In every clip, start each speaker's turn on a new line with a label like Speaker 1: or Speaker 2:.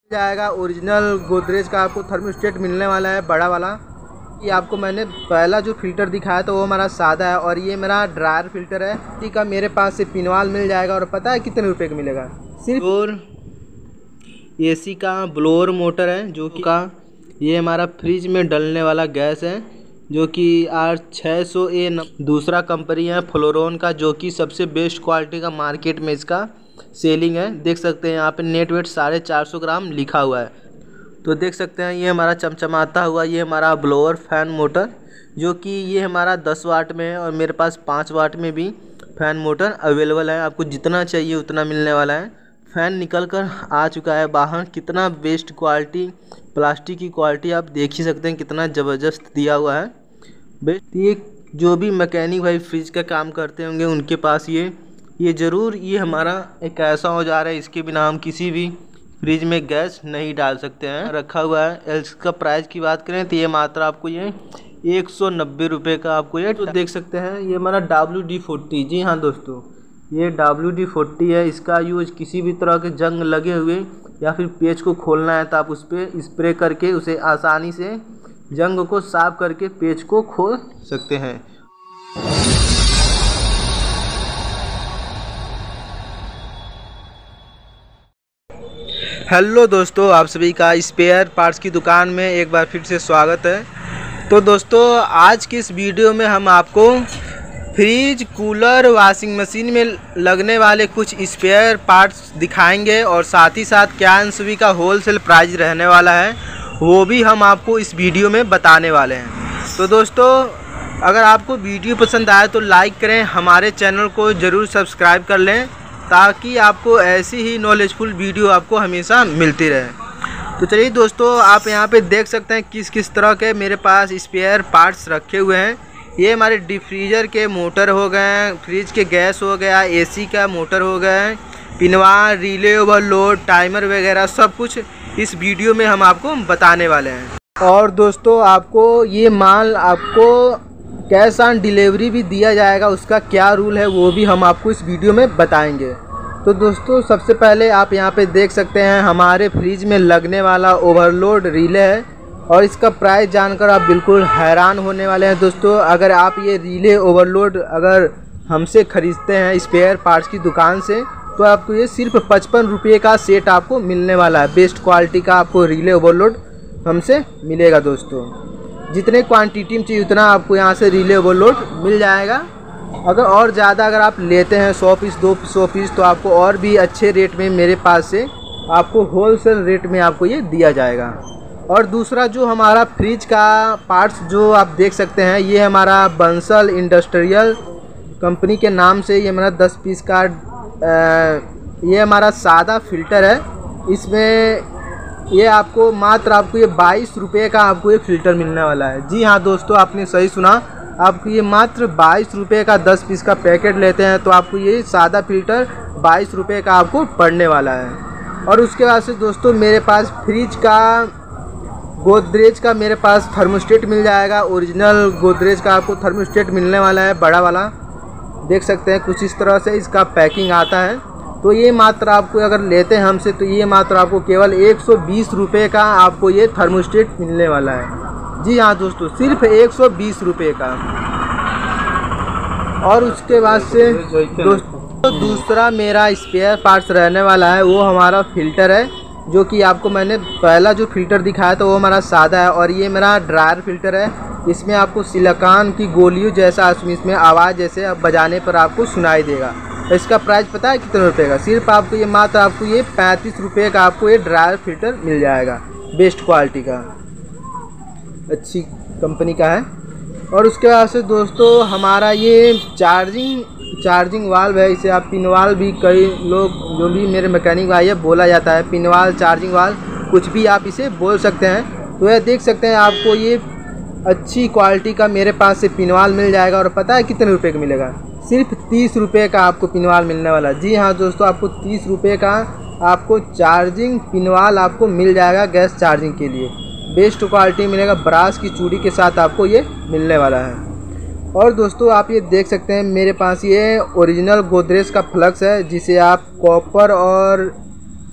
Speaker 1: जाएगा ओरिजिनल गोदरेज का आपको थर्मोस्टेट मिलने वाला है बड़ा वाला। ये आपको मैंने पहला जो फ़िल्टर दिखाया था वो हमारा सादा है और ये मेरा ड्रायर फ़िल्टर है। इसी का मेरे पास से पिनवाल मिल जाएगा और पता है कितने रुपए का मिलेगा? सिर्फ। और एसी का ब्लोअर मोटर है जो कि ये हमारा फ्रिज में डलने वाला गैस है जो कि R600A दूसरा कंपनी है फ्लोरोन का, जो कि सबसे बेस्ट क्वालिटी का मार्केट में इसका सेलिंग है। देख सकते हैं यहाँ पे नेट वेट 450 ग्राम लिखा हुआ है। तो देख सकते हैं ये हमारा चमचमाता हुआ ये हमारा ब्लोअर फैन मोटर, जो कि ये हमारा 10 वाट में है और मेरे पास 5 वाट में भी फ़ैन मोटर अवेलेबल है। आपको जितना चाहिए उतना मिलने वाला है। फ़ैन निकल कर आ चुका है बाहर। कितना बेस्ट क्वालिटी, प्लास्टिक की क्वालिटी आप देख ही सकते हैं कितना ज़बरदस्त दिया हुआ है। बेस्ट ये जो भी मैकेनिक भाई फ्रिज का काम करते होंगे उनके पास ये ज़रूर ये हमारा एक ऐसा औजार है, इसके बिना हम किसी भी फ्रिज में गैस नहीं डाल सकते हैं। रखा हुआ है। इसका प्राइस की बात करें तो ये मात्र आपको ये 190 रुपये का आपको ये तो देख सकते हैं ये हमारा WD-40। जी हाँ दोस्तों, ये WD-40 है। इसका यूज किसी भी तरह के जंग लगे हुए या फिर पेज को खोलना है तो आप उस पर स्प्रे करके उसे आसानी से जंग को साफ करके पेज को खोल सकते हैं। हेलो दोस्तों, आप सभी का स्पेयर पार्ट्स की दुकान में एक बार फिर से स्वागत है। तो दोस्तों आज की इस वीडियो में हम आपको फ्रिज, कूलर, वॉशिंग मशीन में लगने वाले कुछ स्पेयर पार्ट्स दिखाएंगे और साथ ही साथ क्या इन सभी का होलसेल प्राइस रहने वाला है वो भी हम आपको इस वीडियो में बताने वाले हैं। तो दोस्तों अगर आपको वीडियो पसंद आए तो लाइक करें, हमारे चैनल को ज़रूर सब्सक्राइब कर लें ताकि आपको ऐसी ही नॉलेजफुल वीडियो आपको हमेशा मिलती रहे। तो चलिए दोस्तों, आप यहाँ पे देख सकते हैं किस किस तरह के मेरे पास स्पेयर पार्ट्स रखे हुए हैं। ये हमारे डिफ्रीजर के मोटर हो गए हैं, फ्रिज के गैस हो गया, एसी का मोटर हो गया है, पिनवाल, रिले ओवरलोड, टाइमर वगैरह सब कुछ इस वीडियो में हम आपको बताने वाले हैं। और दोस्तों आपको ये माल आपको कैश ऑन डिलीवरी भी दिया जाएगा, उसका क्या रूल है वो भी हम आपको इस वीडियो में बताएंगे। तो दोस्तों सबसे पहले आप यहाँ पे देख सकते हैं हमारे फ्रिज में लगने वाला ओवरलोड रिले है और इसका प्राइस जानकर आप बिल्कुल हैरान होने वाले हैं। दोस्तों अगर आप ये रिले ओवरलोड अगर हमसे ख़रीदते हैं स्पेयर पार्ट्स की दुकान से तो आपको ये सिर्फ 55 रुपये का सेट आपको मिलने वाला है। बेस्ट क्वालिटी का आपको रिले ओवरलोड हमसे मिलेगा। दोस्तों जितने क्वांटिटी में चाहिए उतना आपको यहाँ से रिले ओवरलोड मिल जाएगा। अगर और ज़्यादा अगर आप लेते हैं 100 पीस 200 पीस तो आपको और भी अच्छे रेट में मेरे पास से आपको होलसेल रेट में आपको ये दिया जाएगा। और दूसरा जो हमारा फ्रिज का पार्ट्स जो आप देख सकते हैं ये हमारा बंसल इंडस्ट्रियल कंपनी के नाम से ये हमारा 10 पीस का ये हमारा सादा फ़िल्टर है। इसमें ये आपको मात्र आपको ये 22 रुपये का आपको ये फ़िल्टर मिलने वाला है। जी हाँ दोस्तों, आपने सही सुना, आपको ये मात्र 22 रुपये का 10 पीस का पैकेट लेते हैं तो आपको ये सादा फ़िल्टर 22 रुपये का आपको पड़ने वाला है। और उसके बाद से दोस्तों मेरे पास फ्रिज का गोदरेज का मेरे पास थर्मोस्टेट मिल जाएगा। ओरिजिनल गोदरेज का आपको थर्मोस्टेट मिलने वाला है बड़ा वाला। देख सकते हैं कुछ इस तरह से इसका पैकिंग आता है। तो ये मात्र आपको अगर लेते हैं हमसे तो ये मात्र आपको केवल 120 रुपये का आपको ये थर्मोस्टेट मिलने वाला है। जी हाँ दोस्तों, सिर्फ 120 रुपये का। और उसके बाद से दोस्तों दूसरा मेरा स्पेयर पार्ट्स रहने वाला है वो हमारा फ़िल्टर है, जो कि आपको मैंने पहला जो फ़िल्टर दिखाया था वो हमारा सादा है और ये मेरा ड्रायर फ़िल्टर है। इसमें आपको सिलिकॉन की गोलियों जैसा इसमें आवाज़ जैसे बजाने पर आपको सुनाई देगा। इसका प्राइस पता है कितने रुपए का? सिर्फ आपको ये मात्र आपको ये 35 रुपये का आपको ये ड्रायर फ़िल्टर मिल जाएगा। बेस्ट क्वालिटी का, अच्छी कंपनी का है। और उसके बाद से दोस्तों हमारा ये चार्जिंग वाल्व है। इसे आप पिनवाल भी, कई लोग जो भी मेरे मैकेनिक भाई है बोला जाता है पिनवाल, चार्जिंग वाल्व, कुछ भी आप इसे बोल सकते हैं। तो यह देख सकते हैं आपको ये अच्छी क्वालिटी का मेरे पास से पिनवाल मिल जाएगा। और पता है कितने रुपए का मिलेगा? सिर्फ 30 रुपये का आपको पिनवाल मिलने वाला। जी हाँ दोस्तों, आपको 30 रुपये का आपको चार्जिंग पिनवाल आपको मिल जाएगा गैस चार्जिंग के लिए। बेस्ट क्वालिटी मिलेगा, ब्रास की चूड़ी के साथ आपको ये मिलने वाला है। और दोस्तों आप ये देख सकते हैं मेरे पास ये ओरिजिनल गोदरेज का फ्लक्स है, जिसे आप कॉपर और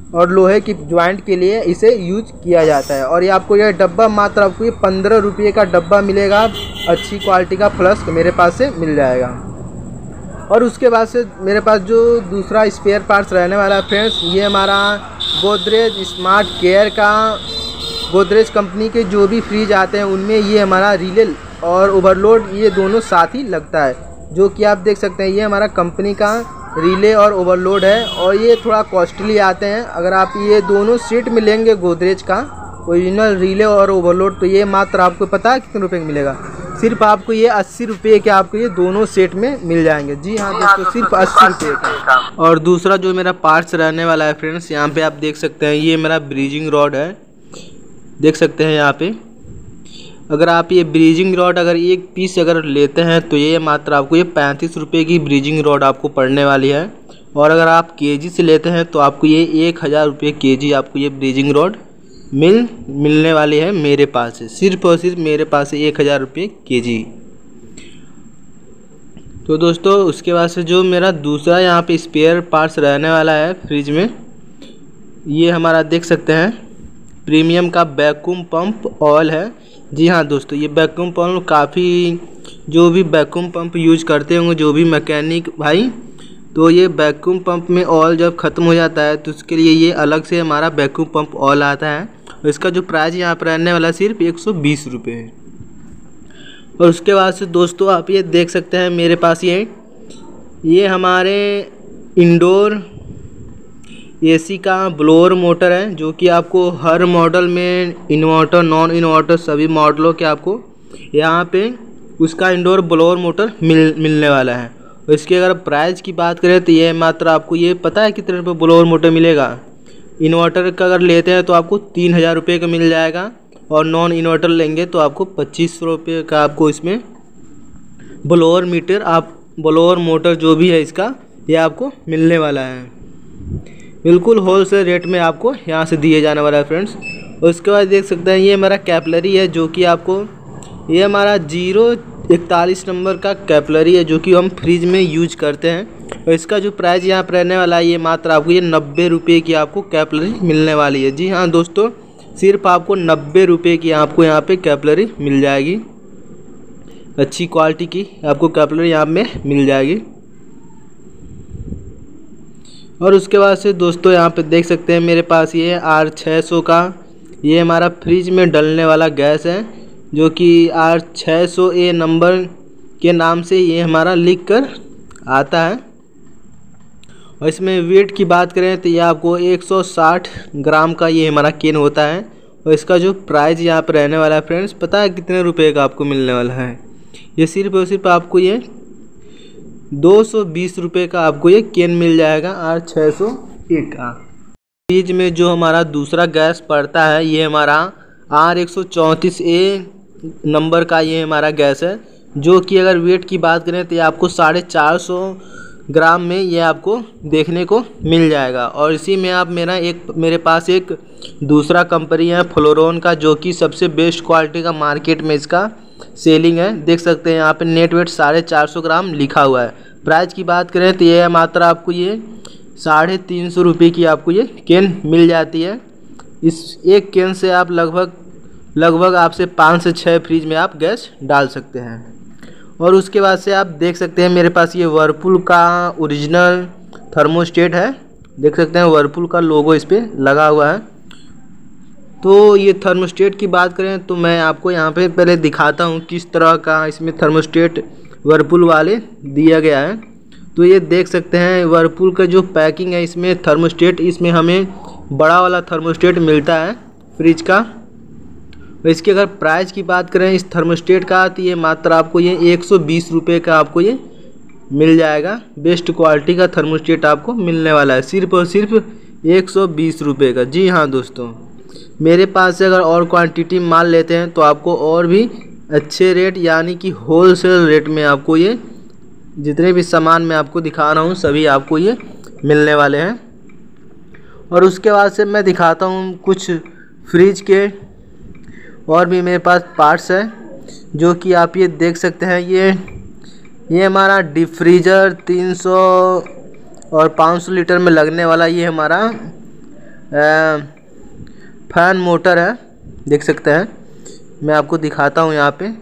Speaker 1: और लोहे की ज्वाइंट के लिए इसे यूज किया जाता है। और ये आपको यह डब्बा मात्र आपको ये 15 रुपये का डब्बा मिलेगा। अच्छी क्वालिटी का फ्लस्क मेरे पास से मिल जाएगा। और उसके बाद से मेरे पास जो दूसरा स्पेयर पार्ट्स रहने वाला है फ्रेंड्स, ये हमारा गोदरेज स्मार्ट केयर का, गोदरेज कंपनी के जो भी फ्रिज आते हैं उनमें ये हमारा रिले और ओवरलोड ये दोनों साथ ही लगता है, जो कि आप देख सकते हैं ये हमारा कंपनी का रिले और ओवरलोड है। और ये थोड़ा कॉस्टली आते हैं। अगर आप ये दोनों सेट में लेंगे गोदरेज का ओरिजिनल रिले और ओवरलोड, तो ये मात्र आपको पता है कितने रुपए का मिलेगा? सिर्फ आपको ये 80 रुपये के आपको ये दोनों सेट में मिल जाएंगे। जी हाँ दोस्तों, सिर्फ 80 रुपये का। और दूसरा जो मेरा पार्ट्स रहने वाला है फ्रेंड्स, यहाँ पे आप देख सकते हैं ये मेरा ब्रीजिंग रॉड है, देख सकते हैं यहाँ पे। अगर आप ये ब्रीजिंग रॉड अगर एक पीस अगर लेते हैं तो ये मात्र आपको ये 35 रुपये की ब्रीजिंग रॉड आपको पड़ने वाली है। और अगर आप केजी से लेते हैं तो आपको ये 1000 रुपये केजी आपको ये ब्रीजिंग रॉड मिलने वाली है मेरे पास है। सिर्फ और सिर्फ मेरे पास है 1000 रुपये केजी। तो दोस्तों उसके बाद से जो मेरा दूसरा यहाँ पे स्पेयर पार्ट्स रहने वाला है फ्रिज में, ये हमारा देख सकते हैं प्रीमियम का वैक्यूम पंप ऑयल है। जी हाँ दोस्तों, ये वैक्यूम पंप काफ़ी जो भी वैक्यूम पंप यूज करते होंगे जो भी मैकेनिक भाई, तो ये वैक्यूम पंप में ऑयल जब ख़त्म हो जाता है तो उसके लिए ये अलग से हमारा वैक्यूम पंप ऑयल आता है। और इसका जो प्राइस यहाँ पर रहने वाला सिर्फ 120 रुपये है। और उसके बाद से दोस्तों आप ये देख सकते हैं मेरे पास ये हमारे इंडोर एसी का ब्लोअर मोटर है, जो कि आपको हर मॉडल में इन्वर्टर नॉन इन्वर्टर सभी मॉडलों के आपको यहाँ पे उसका इंडोर ब्लोअर मोटर मिलने वाला है। और इसकी अगर प्राइस की बात करें तो ये मात्र आपको ये पता है कितने रुपये ब्लोअर मोटर मिलेगा? इन्वर्टर का अगर लेते हैं तो आपको 3000 रुपये का मिल जाएगा, और नॉन इन्वर्टर लेंगे तो आपको 2500 रुपये का आपको इसमें ब्लोअर मोटर जो भी है इसका ये आपको मिलने वाला है। बिल्कुल होलसेल रेट में आपको यहाँ से दिए जाने वाला है फ्रेंड्स। और उसके बाद देख सकते हैं ये हमारा कैपलरी है, जो कि आपको ये हमारा 041 नंबर का कैपलरी है, जो कि हम फ्रिज में यूज करते हैं। और इसका जो प्राइस यहाँ पर रहने वाला है ये मात्र आपको ये 90 रुपये की आपको कैपलरी मिलने वाली है। जी हाँ दोस्तों, सिर्फ आपको 90 रुपये की आपको यहाँ पे कैपलरी मिल जाएगी। अच्छी क्वालिटी की आपको कैपलरी यहाँ में मिल जाएगी। और उसके बाद से दोस्तों यहाँ पे देख सकते हैं मेरे पास ये R600 का ये हमारा फ्रिज में डलने वाला गैस है, जो कि R600A नंबर के नाम से ये हमारा लिख कर आता है। और इसमें वेट की बात करें तो ये आपको 160 ग्राम का ये हमारा केन होता है। और इसका जो प्राइस यहाँ पर रहने वाला है फ्रेंड्स, पता है कितने रुपए का आपको मिलने वाला है? ये सिर्फ और सिर्फ आपको ये 220 रुपये का आपको ये केन मिल जाएगा R600A का। फ्रिज में जो हमारा दूसरा गैस पड़ता है ये हमारा R134A नंबर का ये हमारा गैस है, जो कि अगर वेट की बात करें तो ये आपको 450 ग्राम में ये आपको देखने को मिल जाएगा। और इसी में आप मेरे पास एक दूसरा कंपनी है फ्लोरॉन का, जो कि सबसे बेस्ट क्वालिटी का मार्केट में इसका सेलिंग है। देख सकते हैं यहाँ पे नेट वेट 450 ग्राम लिखा हुआ है। प्राइस की बात करें तो ये मात्र आपको ये 350 रुपये की आपको ये कैन मिल जाती है। इस एक कैन से आप लगभग आपसे 5 से 6 फ्रिज में आप गैस डाल सकते हैं। और उसके बाद से आप देख सकते हैं मेरे पास ये वर्लपूल का ओरिजिनल थर्मोस्टेट है, देख सकते हैं वर्लपूल का लोगो इस पर लगा हुआ है। तो ये थर्मोस्टेट की बात करें तो मैं आपको यहाँ पे पहले दिखाता हूँ किस तरह का इसमें थर्मोस्टेट वर्लपूल वाले दिया गया है। तो ये देख सकते हैं वर्लपूल का जो पैकिंग है इसमें थर्मोस्टेट, इसमें हमें बड़ा वाला थर्मोस्टेट मिलता है फ्रिज का। और इसकी अगर प्राइस की बात करें इस थर्मोस्टेट का तो ये मात्र आपको ये 120 रुपये का आपको ये मिल जाएगा। बेस्ट क्वालिटी का थर्मोस्टेट आपको मिलने वाला है सिर्फ और सिर्फ 120 रुपये का। जी हाँ दोस्तों, मेरे पास से अगर और क्वांटिटी माल लेते हैं तो आपको और भी अच्छे रेट यानी कि होलसेल रेट में आपको ये जितने भी सामान मैं आपको दिखा रहा हूँ सभी आपको ये मिलने वाले हैं। और उसके बाद से मैं दिखाता हूँ कुछ फ्रिज के और भी मेरे पास पार्ट्स है, जो कि आप ये देख सकते हैं। ये हमारा डीप फ्रीजर 300 और 500 लीटर में लगने वाला ये हमारा फैन मोटर है, देख सकते हैं। मैं आपको दिखाता हूँ यहाँ पे,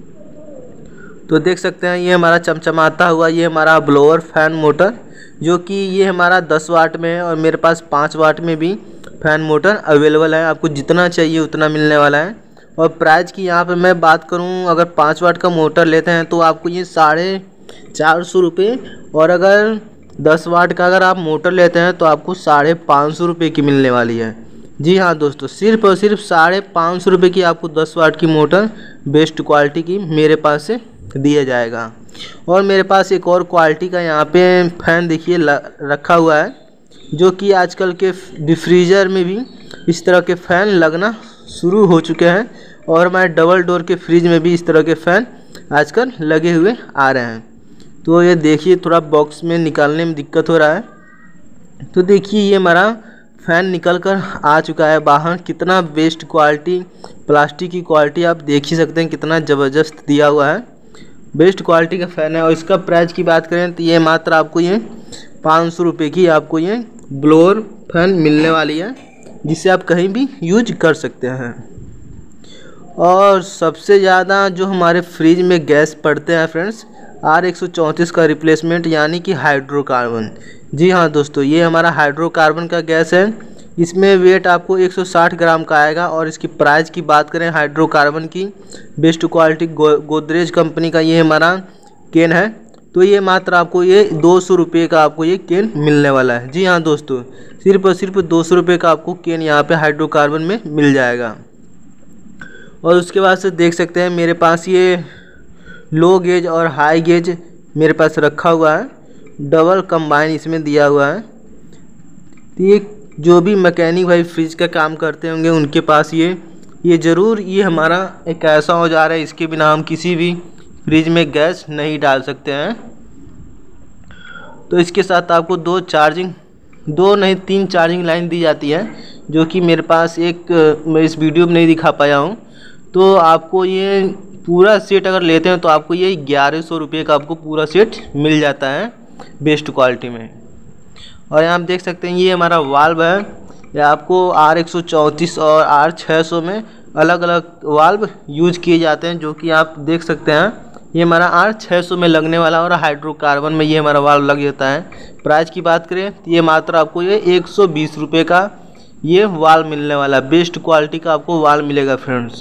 Speaker 1: तो देख सकते हैं ये हमारा चमचमाता हुआ ये हमारा ब्लोअर फैन मोटर, जो कि ये हमारा 10 वाट में है और मेरे पास 5 वाट में भी फैन मोटर अवेलेबल है। आपको जितना चाहिए उतना मिलने वाला है। और प्राइस की यहाँ पे मैं बात करूँ, अगर 5 वाट का मोटर लेते हैं तो आपको ये 450 रुपये, और अगर 10 वाट का अगर आप मोटर लेते हैं तो आपको 550 रुपये की मिलने वाली है। जी हाँ दोस्तों, सिर्फ और सिर्फ 550 रुपये की आपको 10 वाट की मोटर बेस्ट क्वालिटी की मेरे पास से दिया जाएगा। और मेरे पास एक और क्वालिटी का यहाँ पे फैन देखिए रखा हुआ है, जो कि आजकल के डिफ्रीजर में भी इस तरह के फ़ैन लगना शुरू हो चुके हैं, और हमारे डबल डोर के फ्रिज में भी इस तरह के फ़ैन आजकल लगे हुए आ रहे हैं। तो ये देखिए, थोड़ा बॉक्स में निकालने में दिक्कत हो रहा है। तो देखिए ये हमारा फ़ैन निकल कर आ चुका है बाहर। कितना बेस्ट क्वालिटी, प्लास्टिक की क्वालिटी आप देख ही सकते हैं, कितना ज़बरदस्त दिया हुआ है। बेस्ट क्वालिटी का फ़ैन है। और इसका प्राइस की बात करें तो ये मात्र आपको ये 500 रुपये की आपको ये ब्लोअर फैन मिलने वाली है, जिसे आप कहीं भी यूज कर सकते हैं। और सबसे ज़्यादा जो हमारे फ्रिज में गैस पड़ते हैं फ्रेंड्स, R134 का रिप्लेसमेंट, यानी कि हाइड्रोकार्बन। जी हाँ दोस्तों, ये हमारा हाइड्रोकार्बन का गैस है। इसमें वेट आपको 160 ग्राम का आएगा। और इसकी प्राइस की बात करें हाइड्रोकार्बन की, बेस्ट क्वालिटी गोदरेज कंपनी का ये हमारा केन है, तो ये मात्र आपको ये 200 रुपये का आपको ये केन मिलने वाला है। जी हाँ दोस्तों, सिर्फ और सिर्फ 200 रुपये का आपको केन यहाँ पे हाइड्रोकार्बन में मिल जाएगा। और उसके बाद से देख सकते हैं मेरे पास ये लो गेज और हाई गेज मेरे पास रखा हुआ है, डबल कंबाइन इसमें दिया हुआ है। तो ये जो भी मैकेनिक भाई फ्रिज का काम करते होंगे उनके पास ये ज़रूर ये हमारा एक ऐसा औजार है, इसके बिना हम किसी भी फ्रिज में गैस नहीं डाल सकते हैं। तो इसके साथ आपको 3 चार्जिंग लाइन दी जाती है, जो कि मेरे पास मैं इस वीडियो में नहीं दिखा पाया हूँ। तो आपको ये पूरा सेट अगर लेते हैं तो आपको ये 1100 रुपये का आपको पूरा सेट मिल जाता है बेस्ट क्वालिटी में। और यहाँ आप देख सकते हैं ये हमारा वाल्व है, ये आपको R134 और R600 में अलग अलग वाल्व यूज किए जाते हैं, जो कि आप देख सकते हैं ये हमारा R600 में लगने वाला, और हाइड्रोकार्बन में ये हमारा वाल्व लग जाता है। प्राइस की बात करें तो ये मात्र आपको ये 120 रुपये का ये वाल्व मिलने वाला है। बेस्ट क्वालिटी का आपको वाल्व मिलेगा फ्रेंड्स।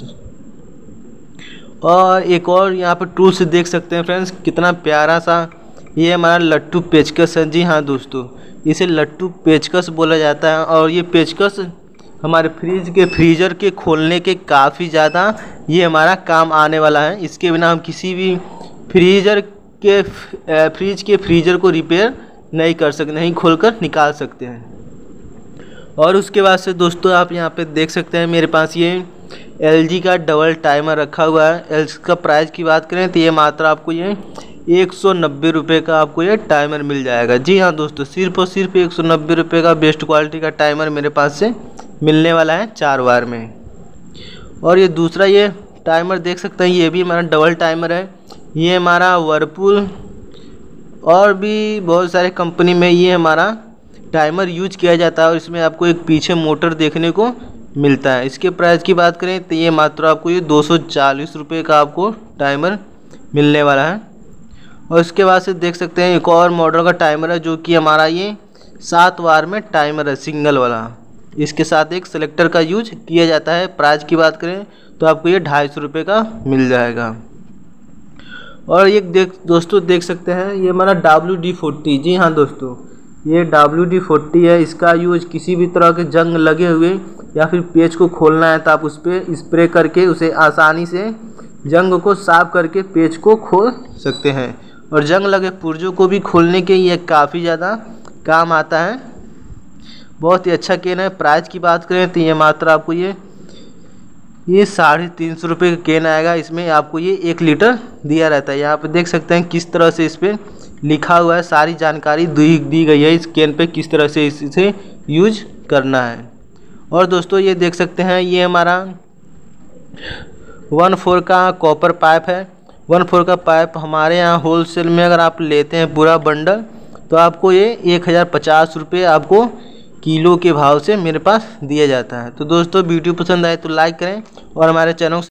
Speaker 1: और एक और यहाँ पर टूल्स देख सकते हैं फ्रेंड्स, कितना प्यारा सा ये हमारा लट्टू पेचकस है। जी हाँ दोस्तों, इसे लट्टू पेचकस बोला जाता है। और ये पेचकस हमारे फ्रीजर के खोलने के काफ़ी ज़्यादा ये हमारा काम आने वाला है। इसके बिना हम किसी भी फ्रिज के फ्रीजर को रिपेयर नहीं कर सकते, नहीं खोलकर निकाल सकते हैं। और उसके बाद से दोस्तों आप यहाँ पे देख सकते हैं मेरे पास ये LG का डबल टाइमर रखा हुआ है। इसका प्राइस की बात करें तो ये मात्र आपको ये 190 रुपये का आपको ये टाइमर मिल जाएगा। जी हाँ दोस्तों, सिर्फ और सिर्फ 190 रुपये का बेस्ट क्वालिटी का टाइमर मेरे पास से मिलने वाला है 4 वार में। और ये दूसरा ये टाइमर देख सकते हैं, ये भी हमारा डबल टाइमर है। ये हमारा वर्लपूल और भी बहुत सारे कंपनी में ये हमारा टाइमर यूज किया जाता है, और इसमें आपको एक पीछे मोटर देखने को मिलता है। इसके प्राइस की बात करें तो ये मात्र आपको ये 240 रुपये का आपको टाइमर मिलने वाला है। और इसके बाद से देख सकते हैं एक और मॉडल का टाइमर है, जो कि हमारा ये 7 वार में टाइमर है, सिंगल वाला। इसके साथ एक सेलेक्टर का यूज किया जाता है। प्राइस की बात करें तो आपको ये 250 रुपये का मिल जाएगा। और ये दोस्तों देख सकते हैं ये हमारा WD-40। जी हाँ दोस्तों, ये WD-40 है। इसका यूज किसी भी तरह के जंग लगे हुए या फिर पेच को खोलना है तो आप उस पर स्प्रे करके उसे आसानी से जंग को साफ करके पेच को खोल सकते हैं। और जंग लगे पुर्जों को भी खोलने के ये काफ़ी ज़्यादा काम आता है। बहुत ही अच्छा केन है। प्राइस की बात करें तो ये मात्र आपको ये 350 रुपये का केन आएगा। इसमें आपको ये 1 लीटर दिया रहता है। यहाँ पे देख सकते हैं किस तरह से इस पर लिखा हुआ है, सारी जानकारी दी गई है इस केन पे, किस तरह से इसे यूज करना है। और दोस्तों ये देख सकते हैं ये हमारा 1/4 का कॉपर पाइप है। 1/4 का पाइप हमारे यहाँ होलसेल में अगर आप लेते हैं पूरा बंडल तो आपको ये 1050 रुपये आपको किलो के भाव से मेरे पास दिया जाता है। तो दोस्तों वीडियो पसंद आए तो लाइक करें और हमारे चैनल